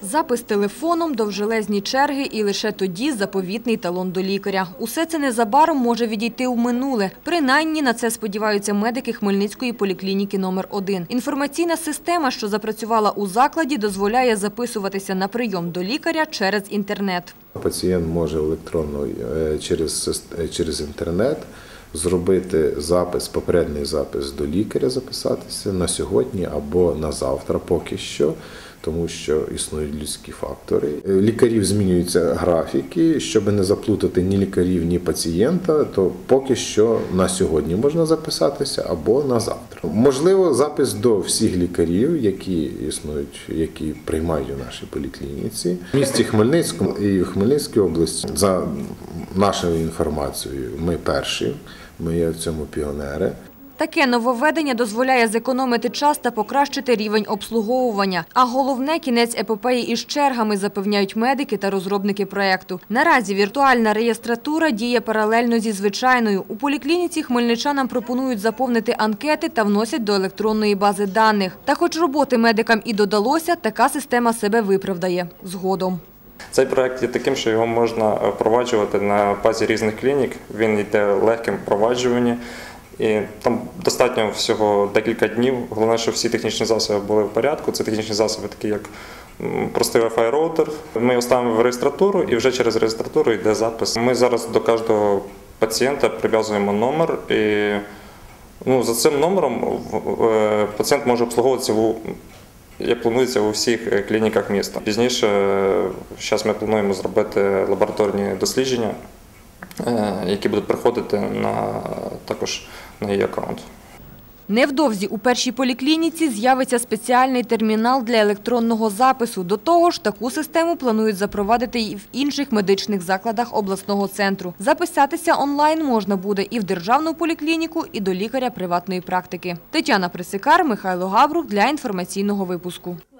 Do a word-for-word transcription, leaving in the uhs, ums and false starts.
Запис телефоном, довжелезні черги і лише тоді заповітний талон до лікаря. Усе це незабаром може відійти у минуле. Принаймні на це сподіваються медики Хмельницької поліклініки номер один. Інформаційна система, що запрацювала у закладі, дозволяє записуватися на прийом до лікаря через інтернет. Пацієнт може електронно через, через інтернет зробити запис, попередній запис до лікаря, записатися на сьогодні або на завтра поки що, тому що існують людські фактори. Лікарів змінюються графіки, щоб не заплутати ні лікарів, ні пацієнта, то поки що на сьогодні можна записатися або на завтра. Можливо, запис до всіх лікарів, які існують, які приймають у нашій поліклініці. В місті Хмельницькому і в Хмельницькій області, за нашою інформацією, ми перші, ми є в цьому піонери. Таке нововведення дозволяє зекономити час та покращити рівень обслуговування. А головне – кінець епопеї із чергами, запевняють медики та розробники проєкту. Наразі віртуальна реєстратура діє паралельно зі звичайною. У поліклініці хмельничанам пропонують заповнити анкети та вносять до електронної бази даних. Та хоч роботи медикам і додалося, така система себе виправдає згодом. Цей проєкт є таким, що його можна впроваджувати на базі різних клінік. Він йде легким впроваджуванням. І там достатньо всього декілька днів. Головне, щоб всі технічні засоби були в порядку. Це технічні засоби, такі як простий Wi-Fi роутер. Ми його ставимо в реєстратуру і вже через реєстратуру йде запис. Ми зараз до кожного пацієнта прив'язуємо номер. І ну, за цим номером пацієнт може обслуговуватися, в, як планується, у всіх клініках міста. Пізніше, зараз ми плануємо зробити лабораторні дослідження, які будуть приходити на, також на її аккаунт. Невдовзі у першій поліклініці з'явиться спеціальний термінал для електронного запису. До того ж, таку систему планують запровадити і в інших медичних закладах обласного центру. Записатися онлайн можна буде і в державну поліклініку, і до лікаря приватної практики. Тетяна Присикар, Михайло Габрух для інформаційного випуску.